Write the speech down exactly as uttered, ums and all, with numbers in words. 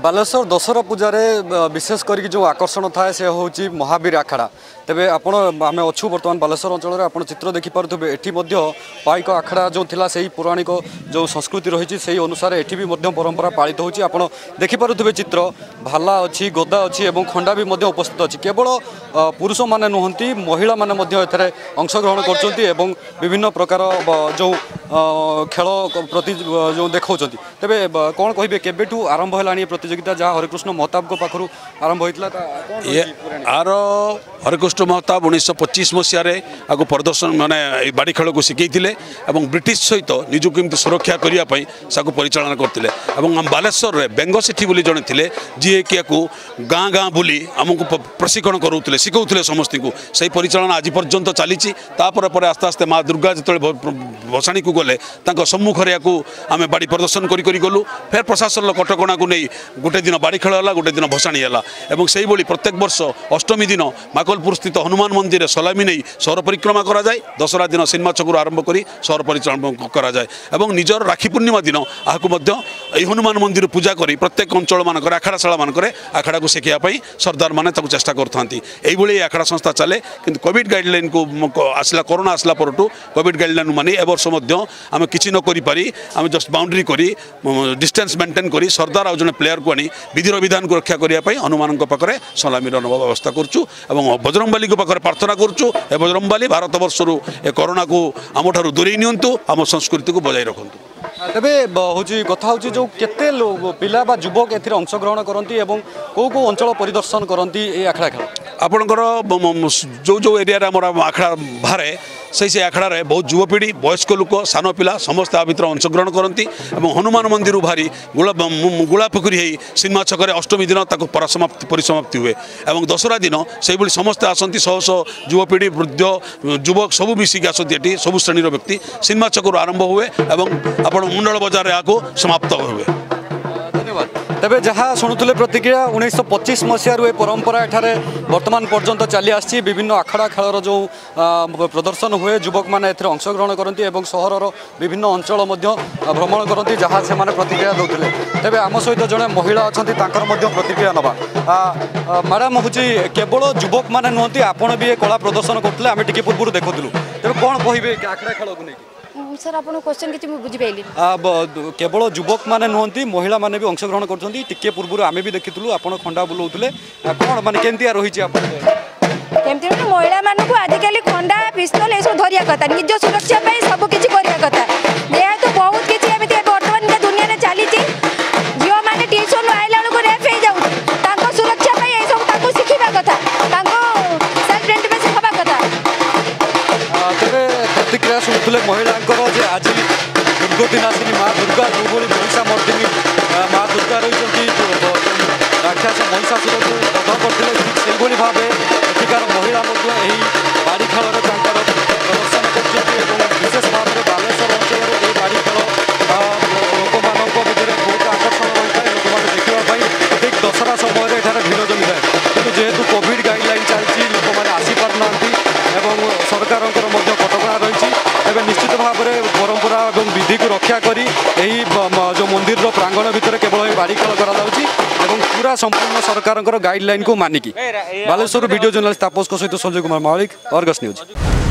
बालेश्वर दशहरा पूजार विशेष करके जो आकर्षण थाए से हूँ महावीर आखड़ा तेरे आपण आम अच्छू बर्तमान बालेश्वर अंचल आप चित्र देखिपे एटी पाइक आखड़ा जो थिला से पौराणिक जो संस्कृति रही से अनुसार एटी भी परंपरा पालित होती आप देखिपे चित्र भाला अच्छी गदा अच्छी और खंडा भी उपस्थित अच्छी केवल पुरुष मैंने नुहति महिला मैंने अंशग्रहण कर विभिन्न प्रकार जो खेल प्रति जो देखा तेरे कौन कहे केबेठू आरंभ है प्रतियोगिता जहाँ हरिकृष्ण महताब को पाखु आरंभ होता आर हरिकृष्ण महताब उन्नीस पच्चीस मसीह आपको प्रदर्शन माने बाड़ी खेल को शिखई ब्रिटिश सहित निजु केमती सुरक्षा करने परिचालन करते बालेश्वर में बेंग सेठी बोली जड़े थे जी कि गाँ गाँ बुली आमको प्रशिक्षण करूले शिखौले समस्त को सही परिचालन आज पर्यंत चली पर आस्ते आस्ते माँ दुर्गा जो भसाणी को गले सम्मुखें या आम बाड़ी प्रदर्शन करी गलु फिर प्रशासन कटकणा को नहीं गोटे दिन बाड़ी खेल है गोटे दिन भसाणी है और से प्रत्येक वर्ष अष्टमी दिन माकलपुर स्थित हनुमान मंदिर सलामी नहीं सहर परिक्रमा कराए दशहरा दिन सिनेमा छकु आरंभ कर सहर परिचालन कराए और निजर राखी पूर्णिमा दिन आपको हनुमान मंदिर पूजा कर प्रत्येक अंचल मानक आखड़ाशाला मानक आखड़ा को शिखापी सरदार मैंने चेष्टा करते आखड़ा संस्था चले कि कोविड गाइडलाइन को आसला कोरोना आसला पर कोविड गाइडलाइन मानी ए वर्ष आम कि न करी आम जस्ट बाउंड्री करी डिस्टेंस मेंटेन करी सरदार आज जन प्लेयर को आनी विधिर विधान को रक्षा करने हनुमान पाखे सलामीर व्यवस्था करुँ बजरंगबाली पाखे प्रार्थना करुँ बजरंगबाली भारत वर्षर ए कोरोना को आम ठार दूरे नियंतु आम संस्कृति को बजाय रखु तेरे हूँ कथा हूँ जो केते पिला बा युवक ए अंशग्रहण करती कौ कौ अंचल परिदर्शन करती आखड़ा खेल आपणकर जो जो एरिया आखड़ा बाहर से से आखड़ा बहुत युवपीढ़ी वयस्क लोक सान पिला समस्त आ भर अंशग्रहण करती हनुमान मंदिर भारी गुला गुला पोखरी सिनेमा छक अष्टमी दिन परासमाप्ति परिसमाप्ति हुए और दशहरा दिन से समस्ते आसती शह शह युवपीढ़ी वृद्ध युवक सबू मिसिक आसती सब श्रेणीर व्यक्ति सिनेमा छक आरंभ हुए और आप मुंडल बजार यहाँ समाप्त हुए। धन्यवाद। तेरे जहाँ शुणुले प्रतिक्रिया उन्नीस पच्चीस मसीह परंपरा एठारे वर्तमान पर्यंत चली आसी विभिन्न आखड़ा खेलर जो प्रदर्शन हुए युवक मैंने अंशग्रहण करती सहर विभिन्न अंचल भ्रमण करती जहाँ से प्रतिक्रिया दौले तेरे आम सहित जड़े महिला अच्छा प्रतिक्रिया नवा मैडम हूँ केवल युवक मैंने नुहति आपड़ भी कला प्रदर्शन करते आम टे पूर्व देखुलू तेरे कौन कहे आखड़ा खेल को लेकिन सर आपन क्वेश्चन किछि मु बुझि पैली केवल युवक माने नुहति महिला माने भी अंशग्रहण करछन्ती टिके पूर्व आमे भी देखितलु आपन खंडा बुलौतले कोन माने केंतिया रहिछि आपन केमति न महिला माने को आजि काली खंडा पिस्तल ए सब धरिया कथा निज सुरक्षा पई सब किछि करिया कथा ये तो बहुत किछि एमिति वर्तमान के दुनिया रे चली छि जियो माने ट्यूशन आइला को रेप हे जाउ ताको सुरक्षा पई ए सब ताको सिखिबा कथा ताको सेल्फ डिफेंस होबा कथा तेरे प्रतिक्रिया शुणुले महिला आज दुर्गतिनाशिनी माँ दुर्गा जो महिषा मर्दिनी माँ दुर्गा रही राक्षस महिषासुर को बध करते से भाव एଠିकार महिला बाड़ी खेल प्रदर्शन कर विशेष भाव में बालेश्वर अंचल ये बाड़ी खेल लोक मान भितर बहुत आकर्षण रही है लोक मैंने देखापी ठीक दशहरा समय एठार भिड़ जमी था कि जेहेतु कोविड गाइडलाइन चलती लोक मैंने आसीपार सरकार कटकणा रही है निश्चित भाव में परंपरा और विधि को रक्षा करी जो मंदिर प्रांगण भितर केवल बाड़ी खेल कर पूरा संपूर्ण सरकार गाइडलाइन को मानिकी बालेश्वर वीडियो जर्नलिस्ट तापस सहित संजय कुमार मौलिक अर्गस न्यूज।